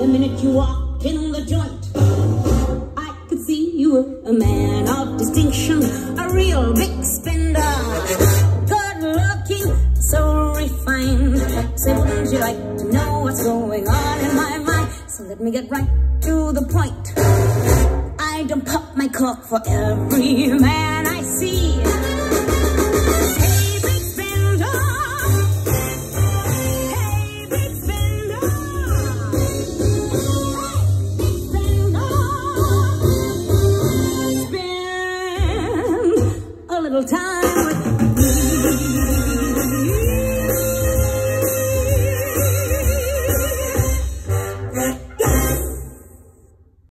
minute you walked in the joint, I could see you were a man of distinction, a real big spender, good looking, so refined. Say, wouldn't you like to know what's going on in my mind? So let me get right to the point. I don't pop my cork for every man I see. Hey, big spender. Hey, big spender. Hey, big spender. Spend a little time with